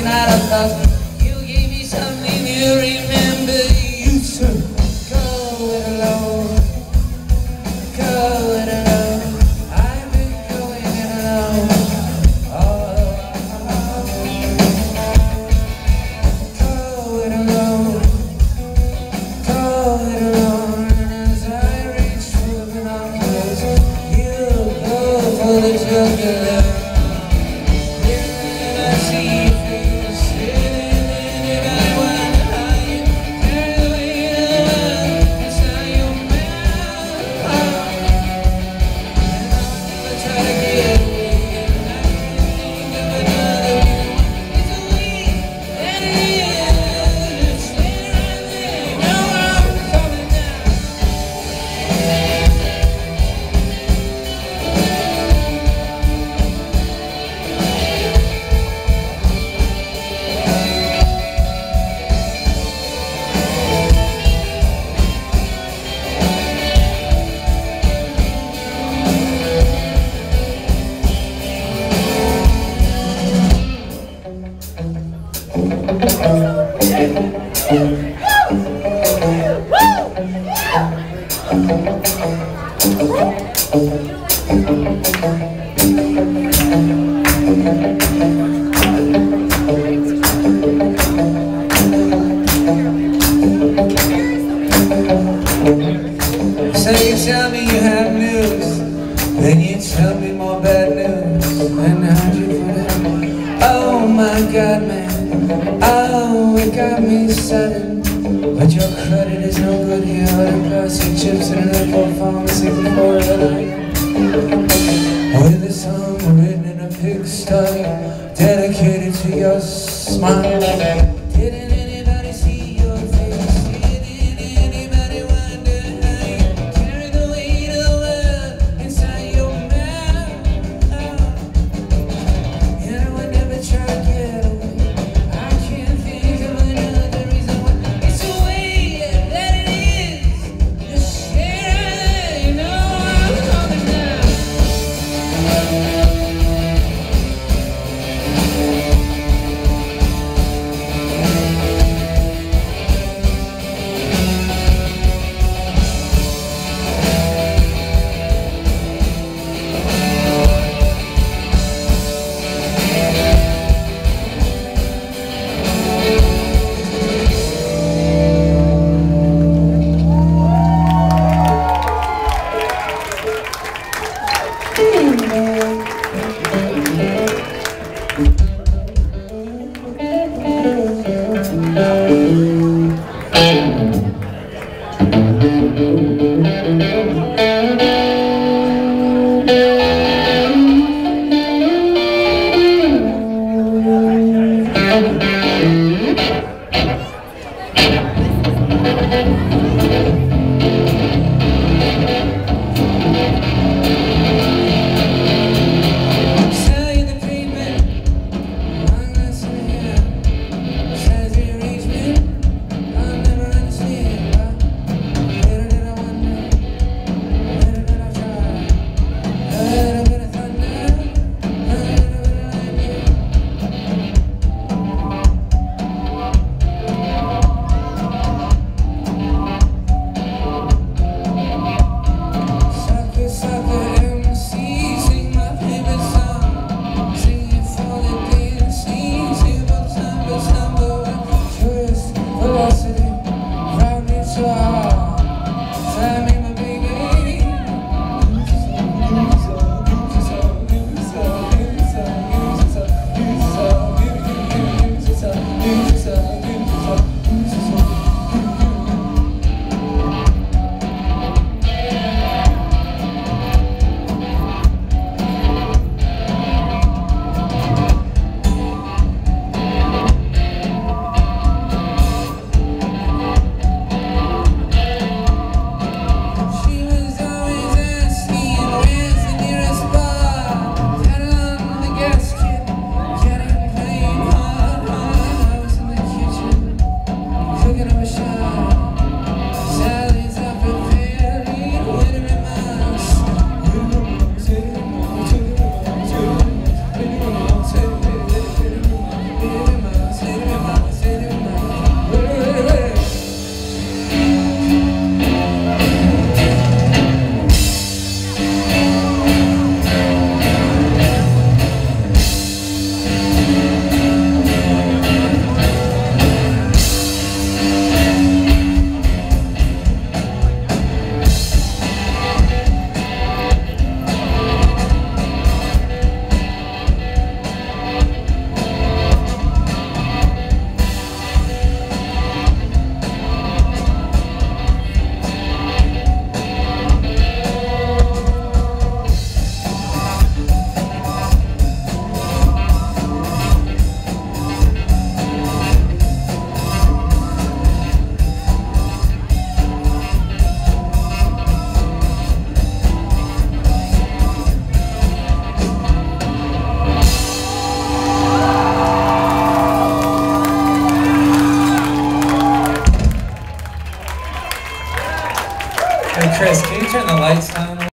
looking at us, cause you gave me something to remember. You said, go it alone, go it alone. I've been going it alone. Go it alone, go it alone. And as I reach for the binoculars, you go for the jugular. So you tell me you have news, then you tell me more bad news. And how'd you put it? Oh my God, man, oh, it got me sudden. But your credit is no good here. The plastic chips and an airport phone, 64 of the night. With a song written in a pigsty, dedicated to your smile. Didn't anybody see your face? Didn't anybody wonder how you carry the weight of the world inside your mouth? And I would never try to get away. I can't think of another reason why. It's the way that it is. Just say you know I'm coming down. Hey Chris, can you turn the lights down?